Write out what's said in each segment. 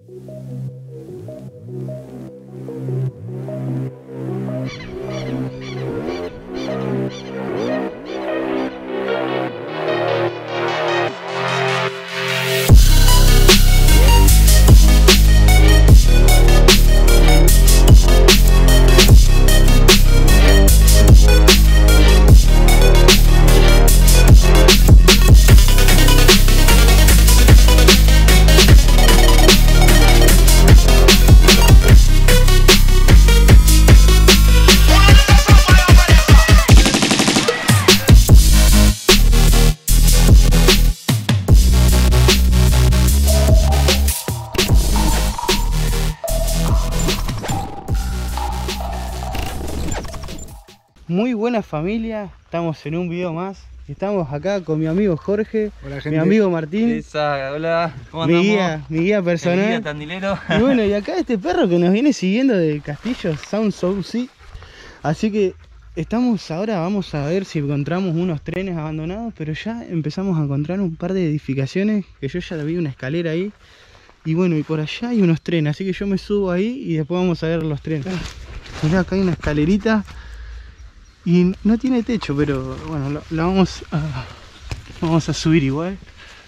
Muy buena familia, estamos en un video más. Estamos acá con mi amigo Jorge, hola, gente. Mi amigo Martín. Hola, ¿cómo andamos? Mi guía personal. Mi guía tandilero. Y bueno, y acá este perro que nos viene siguiendo del castillo Sound Sea. Así que estamos ahora, vamos a ver si encontramos unos trenes abandonados, pero ya empezamos a encontrar un par de edificaciones, que yo ya vi una escalera ahí. Y bueno, y por allá hay unos trenes, así que yo me subo ahí y después vamos a ver los trenes. Mirá, acá hay una escalerita. Y no tiene techo, pero bueno, la vamos a subir igual.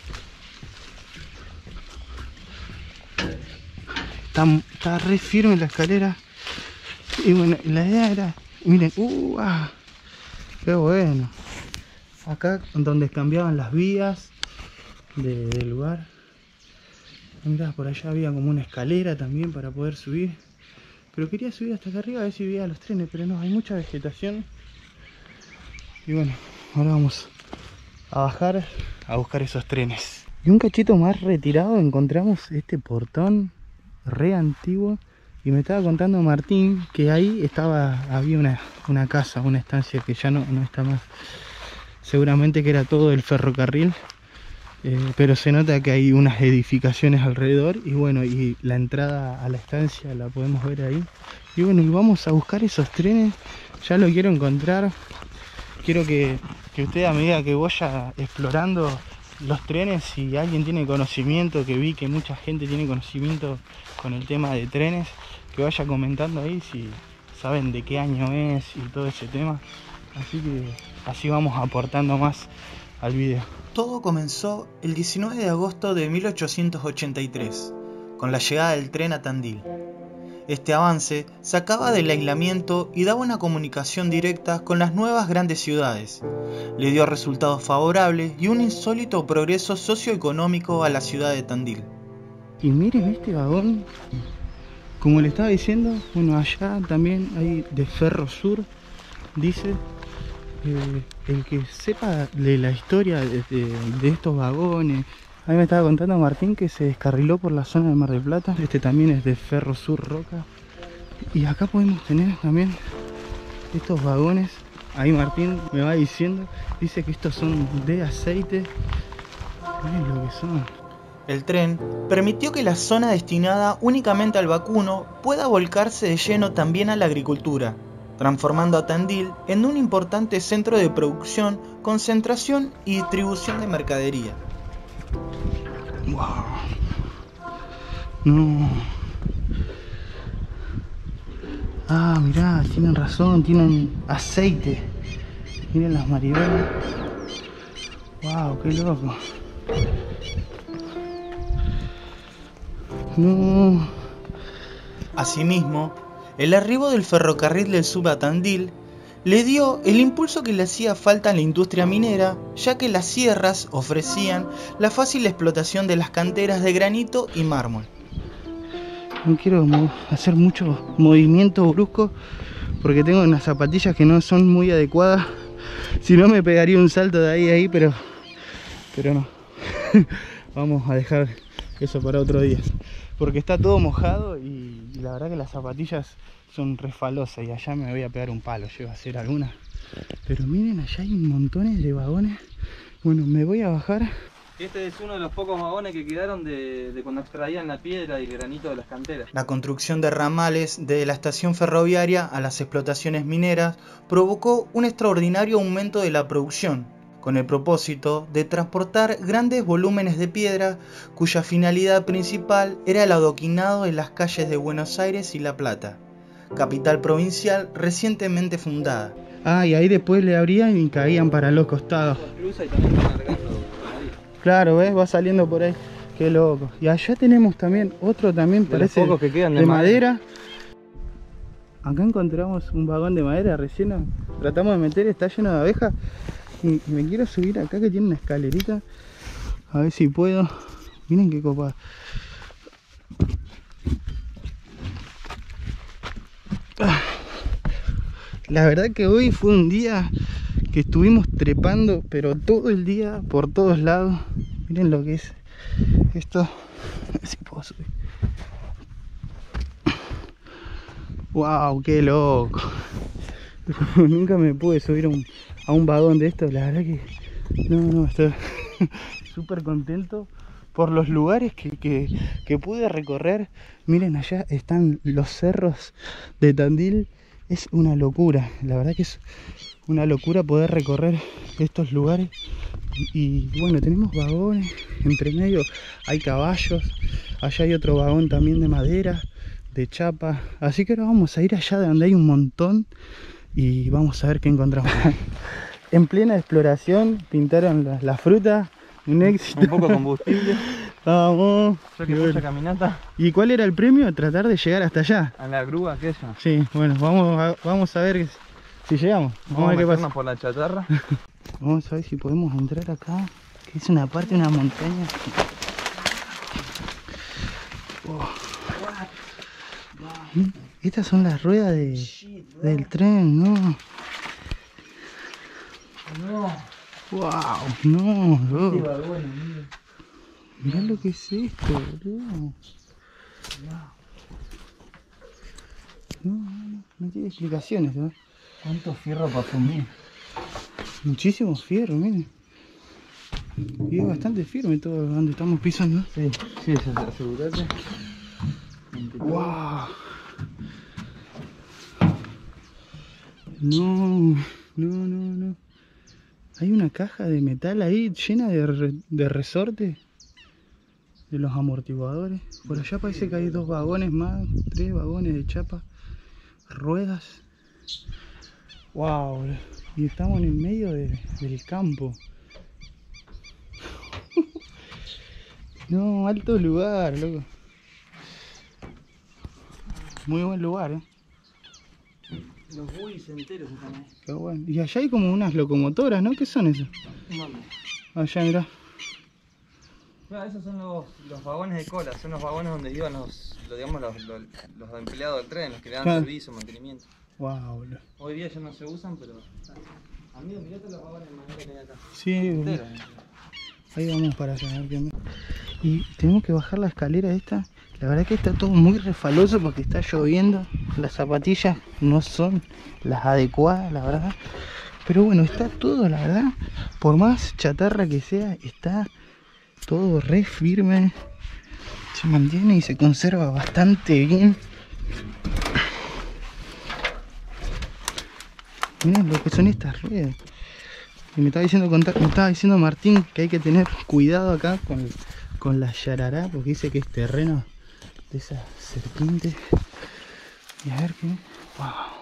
Está re firme la escalera. Y bueno, la idea era, miren, qué bueno. Acá donde cambiaban las vías del lugar. Mirá, por allá había como una escalera también para poder subir. Pero quería subir hasta acá arriba a ver si veía los trenes, pero no, hay mucha vegetación. Y bueno, ahora vamos a bajar a buscar esos trenes. Y un cachito más retirado encontramos este portón re antiguo. Y me estaba contando Martín que ahí había una casa, una estancia que ya no está más. Seguramente que era todo el ferrocarril. Pero se nota que hay unas edificaciones alrededor. Y bueno, y la entrada a la estancia la podemos ver ahí. Y bueno, y vamos a buscar esos trenes. Ya lo quiero encontrar. Quiero que usted, a medida que vaya explorando los trenes, si alguien tiene conocimiento, que vi que mucha gente tiene conocimiento con el tema de trenes, que vaya comentando ahí si saben de qué año es y todo ese tema. Así que así vamos aportando más al video. Todo comenzó el 19 de agosto de 1883, con la llegada del tren a Tandil. Este avance sacaba del aislamiento y daba una comunicación directa con las nuevas grandes ciudades. Le dio resultados favorables y un insólito progreso socioeconómico a la ciudad de Tandil. Y miren este vagón, como le estaba diciendo, bueno, allá también hay de Ferrosur, dice. El que sepa de la historia de estos vagones. A mí me estaba contando Martín que se descarriló por la zona de Mar del Plata. Este también es de Ferrosur Roca. Y acá podemos tener también estos vagones. Ahí Martín me va diciendo, dice que estos son de aceite. Miren lo que son. El tren permitió que la zona destinada únicamente al vacuno pueda volcarse de lleno también a la agricultura, transformando a Tandil en un importante centro de producción, concentración y distribución de mercadería. Wow. No. Mirá, tienen razón, tienen aceite. Miren las marihuanas. Wow, qué loco. No. Asimismo, el arribo del ferrocarril del Sud a Tandil le dio el impulso que le hacía falta a la industria minera, ya que las sierras ofrecían la fácil explotación de las canteras de granito y mármol. No quiero hacer mucho movimiento brusco porque tengo unas zapatillas que no son muy adecuadas. Si no me pegaría un salto de ahí a ahí, pero no. Vamos a dejar eso para otro día, porque está todo mojado y la verdad que las zapatillas son refalosas y allá me voy a pegar un palo, llego a hacer alguna. Pero miren, allá hay un montón de vagones. Bueno, me voy a bajar. Este es uno de los pocos vagones que quedaron de cuando extraían la piedra y el granito de las canteras. La construcción de ramales de la estación ferroviaria a las explotaciones mineras provocó un extraordinario aumento de la producción, con el propósito de transportar grandes volúmenes de piedra cuya finalidad principal era el adoquinado en las calles de Buenos Aires y La Plata, capital provincial recientemente fundada. Ah, y ahí después le abrían y caían para los costados. Cruza y también está cargando ahí. Claro, ¿ves? Va saliendo por ahí. Qué loco. Y allá tenemos también otro también, De parece los pocos que quedan de madera. Acá encontramos un vagón de madera recién. Tratamos de meter, está lleno de abejas. Y me quiero subir acá que tiene una escalerita. A ver si puedo. Miren qué copada. La verdad que hoy fue un día que estuvimos trepando, pero todo el día, por todos lados. Miren lo que es esto. A ver si puedo subir. Wow, qué loco. Nunca me pude subir a un vagón de estos. La verdad que no, estoy súper contento por los lugares que pude recorrer. Miren, allá están los cerros de Tandil. Es una locura, la verdad que es una locura poder recorrer estos lugares. Y bueno, tenemos vagones, entre medio hay caballos, allá hay otro vagón también de madera, de chapa. Así que ahora vamos a ir allá de donde hay un montón y vamos a ver qué encontramos. En plena exploración pintaron la fruta, un éxito. Un poco de combustible. Vamos. Yo que mucha caminata. ¿Y cuál era el premio? Tratar de llegar hasta allá. A la grúa aquella. Sí, bueno, vamos a ver si llegamos. Vamos a ver qué pasa. Por la chatarra. Vamos a ver si podemos entrar acá, que es una parte de una montaña. Oh. Estas son las ruedas del tren, ¿no? Wow, no. Mirá lo que es esto, boludo. No tiene explicaciones, ¿no? ¿Cuánto fierro para fundir? Muchísimo fierro, miren. Y es bastante firme todo donde estamos pisando. Sí, asegurate. Wow. No. Hay una caja de metal ahí llena de resortes de los amortiguadores. Por allá parece que hay 2 vagones más, 3 vagones de chapa, ruedas. Wow, y estamos en el medio del campo. No, alto lugar, loco. Muy buen lugar, Los bulls enteros están ahí. Qué bueno. Y allá hay como unas locomotoras, ¿no? ¿Qué son esas? Allá, mirá. Claro, esos son los vagones de cola, son los vagones donde iban los empleados del tren, los que le dan servicio, mantenimiento. Wow. Hoy día ya no se usan, pero... Amigo, mirate los vagones de madera que hay acá. Sí, enteros. Ahí vamos para allá, a ver qué onda. Y tenemos que bajar la escalera esta. La verdad que está todo muy refaloso porque está lloviendo. Las zapatillas no son las adecuadas, la verdad. Pero bueno, está todo, la verdad. Por más chatarra que sea, está todo re firme. Se mantiene y se conserva bastante bien. Miren lo que son estas ruedas. Y me estaba diciendo Martín que hay que tener cuidado acá con la yarará, porque dice que es terreno de esas serpientes. Y a ver qué. Wow.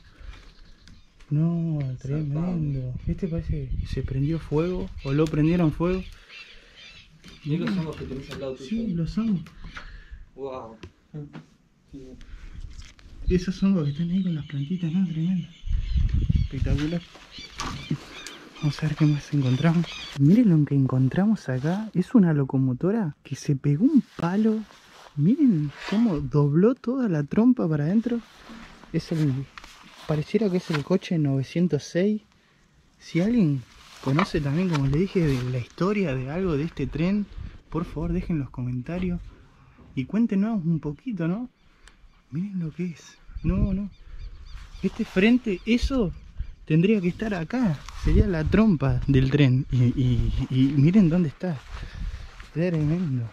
No, tremendo. Este parece que se prendió fuego o lo prendieron fuego. ¿Y los hongos que tenés al lado tuyo? Sí, los hongos. Wow. Esos hongos que están ahí con las plantitas, ¿no? Tremendo. Espectacular. Vamos a ver qué más encontramos. Miren lo que encontramos acá. Es una locomotora que se pegó un palo. Miren cómo dobló toda la trompa para adentro. Pareciera que es el coche 906. Si alguien conoce también, como le dije, de la historia de algo de este tren, por favor dejen los comentarios y cuéntenos un poquito, ¿no? Miren lo que es. No. Este frente, eso tendría que estar acá. Sería la trompa del tren. Y miren dónde está. Tremendo.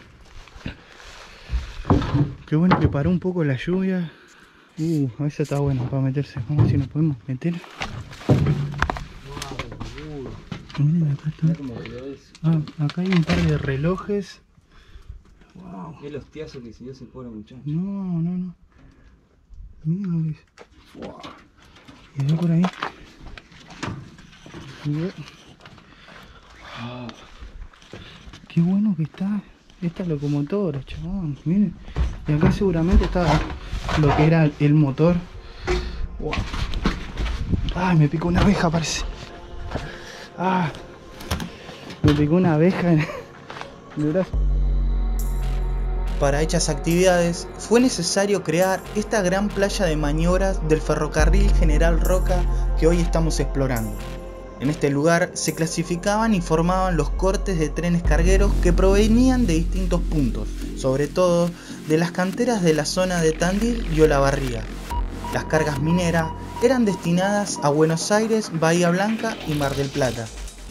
Qué bueno que paró un poco la lluvia. Eso está bueno para meterse. Vamos a ver si nos podemos meter. Miren acá está. Mirá cómo quedó eso. Ah, acá hay un par de relojes. Wow. Es los tiazos que se dio ese pobre muchacho. No. Miren lo que es. Wow. Y ve por ahí. Y ve. Wow. Qué bueno que está esta locomotora, chabón. Miren. Y acá seguramente estaba lo que era el motor. Wow. Ay, me picó una abeja, parece. Ah, me picó una abeja en el brazo. Para dichas actividades fue necesario crear esta gran playa de maniobras del ferrocarril General Roca que hoy estamos explorando. En este lugar se clasificaban y formaban los cortes de trenes cargueros que provenían de distintos puntos, sobre todo de las canteras de la zona de Tandil y Olavarría. Las cargas mineras eran destinadas a Buenos Aires, Bahía Blanca y Mar del Plata.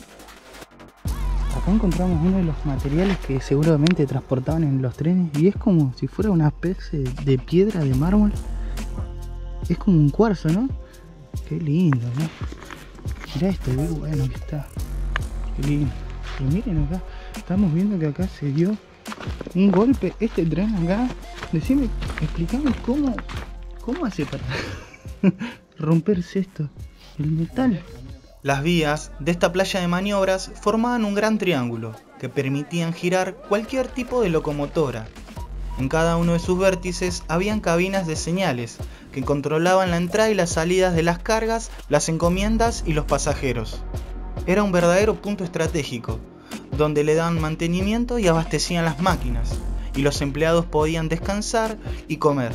Acá encontramos uno de los materiales que seguramente transportaban en los trenes y es como si fuera una especie de piedra de mármol. Es como un cuarzo, ¿no? Qué lindo, ¿no? Mirá esto, qué bueno que está. Qué lindo. Y miren acá, estamos viendo que acá se dio un golpe. Este tren acá, decime, explícame cómo hace para romperse esto, el metal. Las vías de esta playa de maniobras formaban un gran triángulo que permitían girar cualquier tipo de locomotora. En cada uno de sus vértices habían cabinas de señales que controlaban la entrada y las salidas de las cargas, las encomiendas y los pasajeros. Era un verdadero punto estratégico, donde le daban mantenimiento y abastecían las máquinas, y los empleados podían descansar y comer.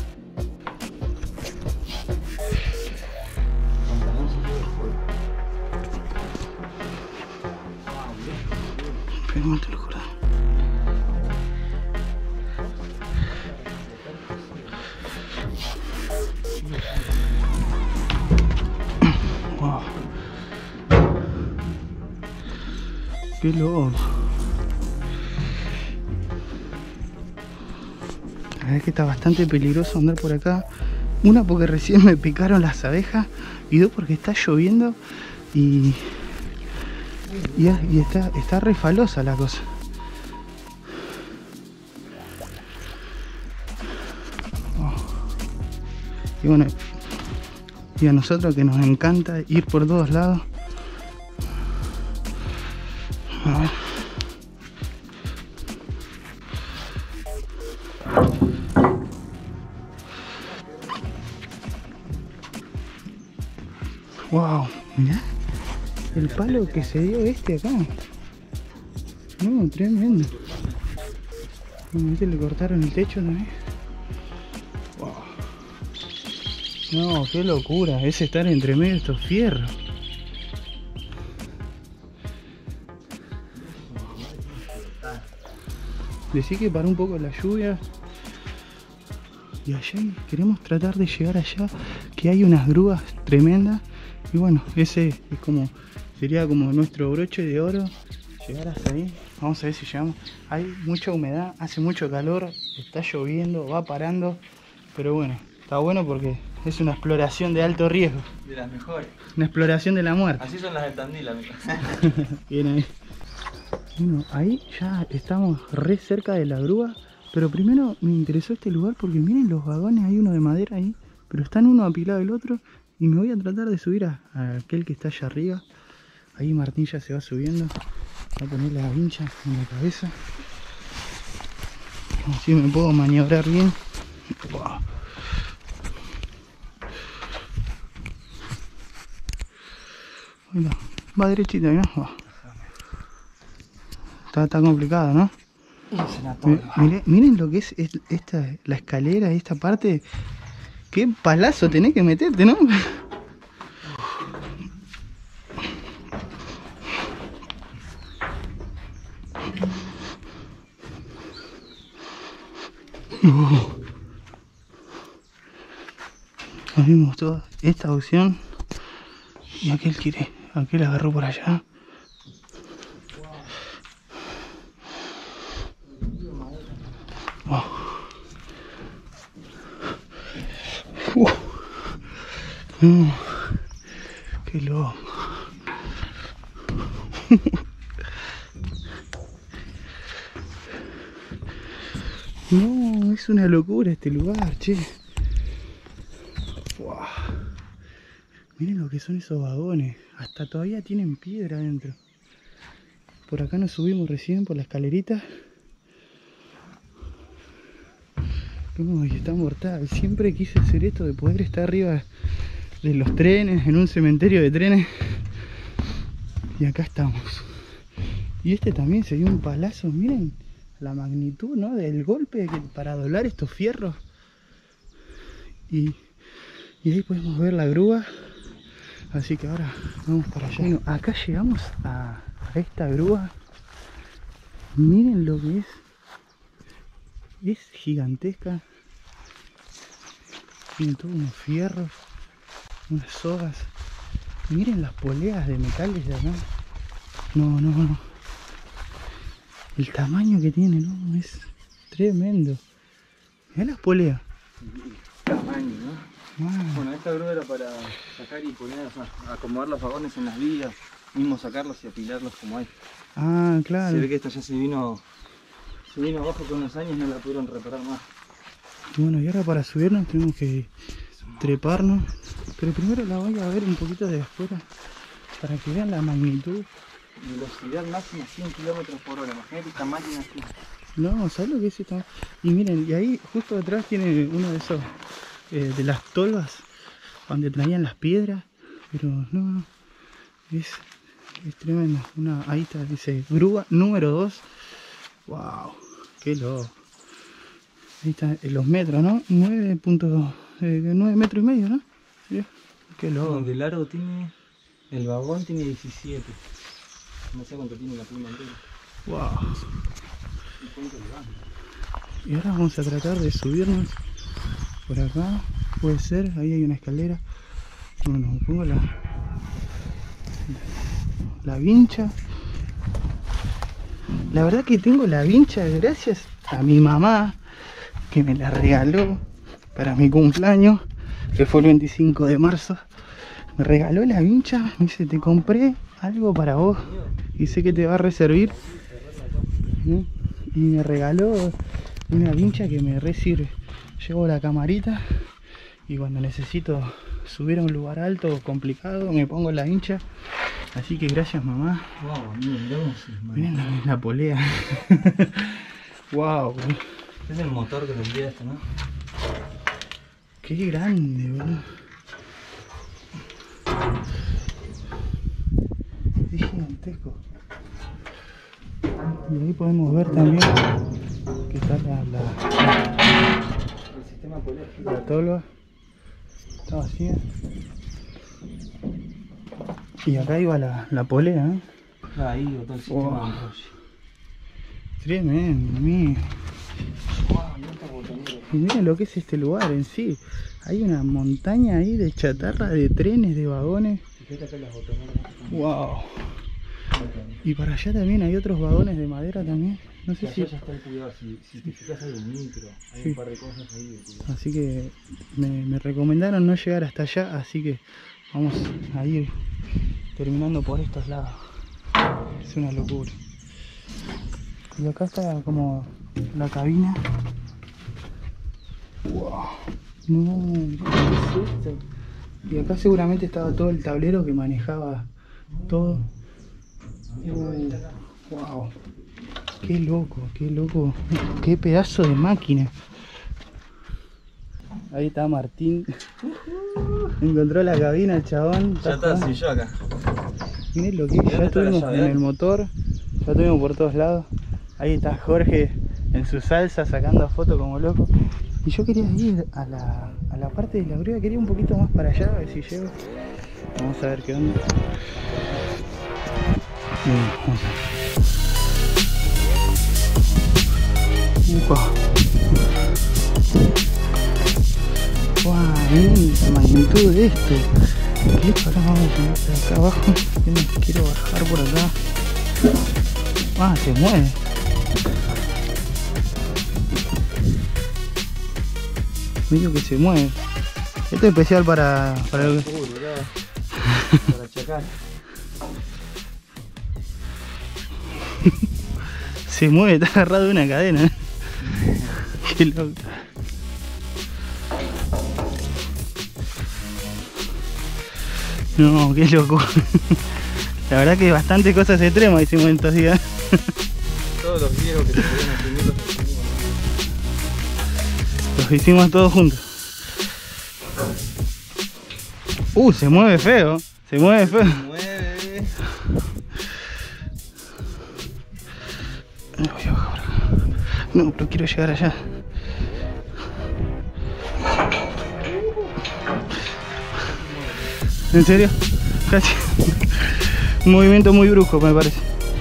No te lo juro. Wow. Qué loco. La verdad es que está bastante peligroso andar por acá. Una, porque recién me picaron las abejas. Y dos, porque está lloviendo y está refalosa la cosa. Oh. Y bueno, y a nosotros que nos encanta ir por todos lados. A ver. Wow, mirá el palo que se dio este acá. No, tremendo. Le cortaron el techo también. Wow. No, qué locura, es estar entre medio de estos fierros. Decí que paró un poco la lluvia. Y allá queremos tratar de llegar allá, que hay unas grúas tremendas. Y bueno, ese es sería como nuestro broche de oro. Llegar hasta ahí. Vamos a ver si llegamos. Hay mucha humedad, hace mucho calor, está lloviendo, va parando. Pero bueno, está bueno porque es una exploración de alto riesgo. De las mejores. Una exploración de la muerte. Así son las de Tandil, amigo. Bien ahí. Bueno, ahí ya estamos re cerca de la grúa. Pero primero me interesó este lugar porque miren los vagones, hay uno de madera ahí. Pero están uno apilado del otro. Y me voy a tratar de subir a aquel que está allá arriba. Ahí Martín ya se va subiendo. Voy a poner la vincha en la cabeza. Así me puedo maniobrar bien. Wow. Va derechito, ¿no? Wow. Está complicado, ¿no? Miren lo que es la escalera, esta parte. Qué palazo tenés que meterte, ¿no? Nos vimos toda esta opción. Y aquel agarró por allá. Wow. No, qué loco. es una locura este lugar, che. Wow. Miren lo que son esos vagones. Hasta todavía tienen piedra adentro. Por acá nos subimos recién por la escalerita. Uy, está mortal. Siempre quise hacer esto de poder estar arriba de los trenes, en un cementerio de trenes. Y acá estamos. Y este también sería un palazo. Miren la magnitud, ¿no? Del golpe para doblar estos fierros. Y ahí podemos ver la grúa. Así que ahora vamos para allá. Bueno, acá llegamos a esta grúa. Miren lo que es. Es gigantesca. Tienen todos unos fierros, unas sogas. Miren las poleas de metales de acá. No. El tamaño que tiene, ¿no? Es tremendo. Mirá las poleas. Tamaño, ¿no? Wow. Bueno, esta grúa era para sacar y poner, o sea, acomodar los vagones en las vías, mismo sacarlos y apilarlos como hay. Ah, claro. Se ve que esta ya se vino abajo con unos años y no la pudieron reparar más. Bueno, y ahora para subirnos tenemos que treparnos. Pero primero la voy a ver un poquito de afuera para que vean la magnitud. Velocidad máxima 100 km por hora. Imagínate esta máquina aquí. No, ¿sabes lo que es esta? Y miren, y ahí justo detrás tiene uno de esos, de las tolvas, donde traían las piedras. Pero no, es tremendo. Ahí está, dice grúa número 2. Wow, qué loco. Ahí están los metros, ¿no? 9 metros y medio, ¿no? ¿Sí? Qué loco. De largo tiene, el vagón tiene 17. No sé cuánto tiene la pluma entera. Wow. Y ahora vamos a tratar de subirnos por acá. Puede ser, ahí hay una escalera. Bueno, pongo la vincha. La verdad que tengo la vincha gracias a mi mamá, que me la regaló para mi cumpleaños, que fue el 25 de marzo. Me regaló la vincha, me dice, te compré algo para vos y sé que te va a reservir. Y me regaló una vincha que me re sirve. Llevo la camarita y cuando necesito subir a un lugar alto o complicado me pongo la vincha. Así que gracias, mamá. Wow, miren la polea. Wow. Es el motor que lo envía esto, ¿no? Qué grande, boludo. Es gigantesco. Y ahí podemos ver también que está el sistema polea. la tolva. Está vacía. Y acá iba la polea, ¿eh? Ahí iba todo el sistema de enrollo. Tremendo, amigo. Wow, mira esta botonera. Y miren lo que es este lugar en sí. Hay una montaña ahí de chatarra, de trenes, de vagones. Fíjate acá las botoneras. Wow. Y para allá también hay otros vagones de madera también. No sé si... Allá ya está el cuidado, si te fijas hay un micro, hay Sí. un par de cosas ahí de cuidado. Así que me recomendaron no llegar hasta allá, así que vamos a ir terminando por estos lados. Es una locura. Y acá está como la cabina. Wow. No, ¿qué es esto? Y acá seguramente estaba todo el tablero que manejaba todo. Wow. Qué loco, qué pedazo de máquina. Ahí está Martín. Encontró la cabina el chabón. Ya está, sí, yo acá. Miren lo que es, ya estuvimos en el motor, ya estuvimos por todos lados. Ahí está Jorge en su salsa sacando fotos como loco. Y yo quería ir a la parte de la grúa, quería un poquito más para allá, a ver si llego. Vamos a ver qué onda. Bien, vamos a ver. Wow, miren la magnitud de esto. ¿Qué? Ahora vamos a poner de acá abajo. Quiero bajar por acá. Ah, se mueve. Medio que se mueve. Esto es especial para el... Para checar. Se mueve, está agarrado de una cadena. Qué loco. No, qué loco. La verdad que bastante cosas extremas hicimos en estos días. Todos los viejos que se podían asumir Los hicimos todos juntos. Se mueve feo. Se mueve feo. mueve. No, voy a bajar por acá. No, pero quiero llegar allá. ¿En serio? Casi. Un movimiento muy brusco, me parece.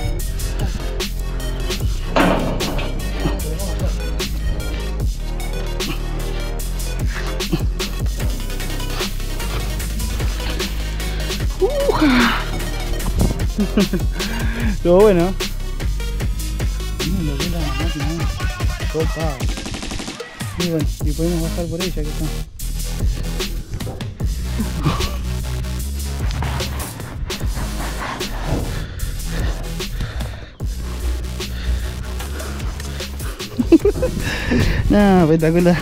Todo bueno. Copa. Y bueno, y podemos bajar por ella que está. No, espectacular.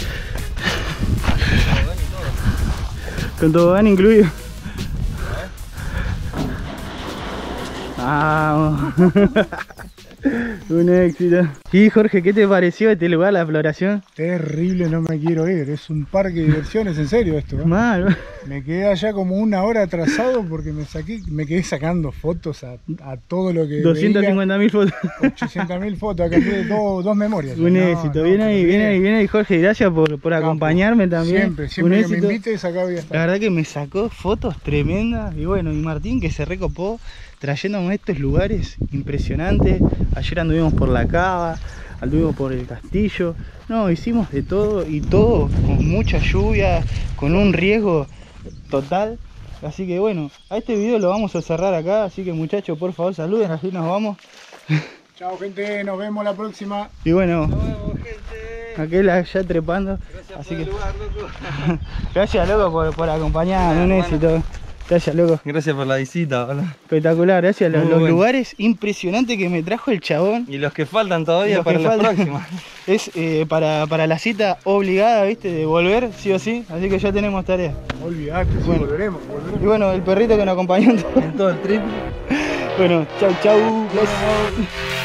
Con tobogán incluido. Vamos. Un éxito. Y Jorge, ¿qué te pareció este lugar, la floración? Terrible, no me quiero ir. Es un parque de diversiones, en serio esto, ¿eh? Mal. Me quedé allá como una hora atrasado porque me quedé sacando fotos a todo lo que 250.000 fotos. 800.000 fotos, acá tiene dos memorias. Un éxito. Viene ahí, Jorge. Gracias por acompañarme también. Siempre que me invites acá voy a estar. La verdad que me sacó fotos tremendas. Y bueno, y Martín que se recopó trayéndome a estos lugares impresionantes. Ayer anduvimos por la cava, anduvimos por el castillo. No, hicimos de todo y todo con mucha lluvia, con un riesgo total. Así que bueno, a este video lo vamos a cerrar acá. Así que muchachos, por favor saluden, así nos vamos. Chao gente, nos vemos la próxima. Y bueno, Nos vemos, gente. aquel allá trepando. Gracias Así por que el lugar, loco. gracias loco por acompañarme, un éxito. Gracias loco. Gracias por la visita, boludo. Espectacular, gracias. Los Muy bueno. lugares impresionantes que me trajo el chabón. Y los que faltan todavía Los para que la faltan. próxima. Es para la cita obligada, ¿viste? De volver, sí o sí. Así que ya tenemos tarea. Olvídate, sí, Bueno. volveremos. Y bueno, el perrito que nos acompañó en todo. En todo el trip. Bueno, chau, chau. Besos.